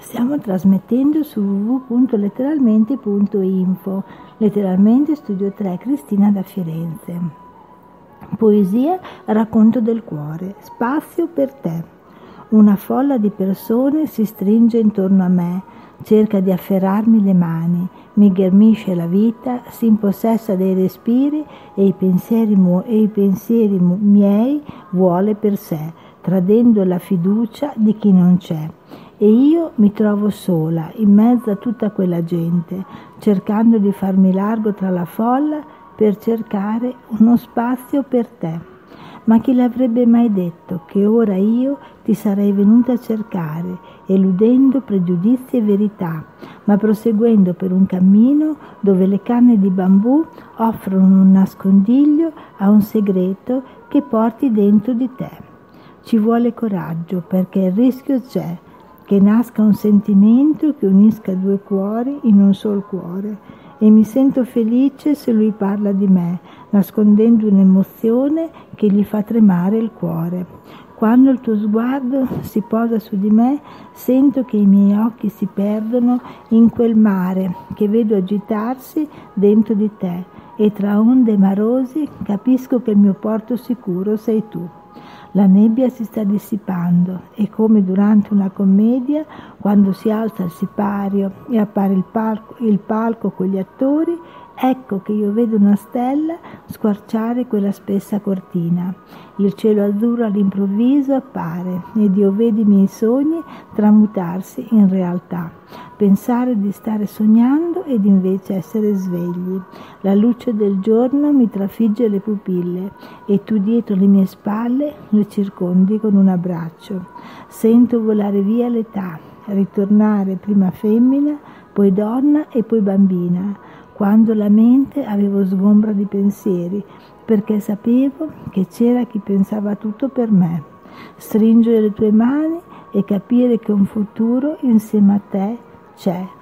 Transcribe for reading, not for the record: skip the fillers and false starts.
Stiamo trasmettendo su www.letteralmente.info. Letteralmente Studio 3, Cristina da Firenze. Poesia, racconto del cuore. Spazio per te. Una folla di persone si stringe intorno a me, cerca di afferrarmi le mani, mi ghermisce la vita, si impossessa dei respiri e i pensieri miei vuole per sé, tradendo la fiducia di chi non c'è. E io mi trovo sola, in mezzo a tutta quella gente, cercando di farmi largo tra la folla per cercare uno spazio per te. Ma chi l'avrebbe mai detto che ora io ti sarei venuta a cercare, eludendo pregiudizi e verità, ma proseguendo per un cammino dove le canne di bambù offrono un nascondiglio a un segreto che porti dentro di te. Ci vuole coraggio perché il rischio c'è, che nasca un sentimento che unisca due cuori in un sol cuore, e mi sento felice se lui parla di me, nascondendo un'emozione che gli fa tremare il cuore. Quando il tuo sguardo si posa su di me, sento che i miei occhi si perdono in quel mare che vedo agitarsi dentro di te, e tra onde marosi capisco che il mio porto sicuro sei tu. La nebbia si sta dissipando e, come durante una commedia, quando si alza il sipario e appare il palco con gli attori, ecco che io vedo una stella squarciare quella spessa cortina. Il cielo azzurro all'improvviso appare ed io vedo i miei sogni tramutarsi in realtà. Pensare di stare sognando ed invece essere svegli. La luce del giorno mi trafigge le pupille e tu dietro le mie spalle le circondi con un abbraccio. Sento volare via l'età, ritornare prima femmina, poi donna e poi bambina, quando la mente avevo sgombra di pensieri, perché sapevo che c'era chi pensava tutto per me. Stringere le tue mani e capire che un futuro insieme a te c'è.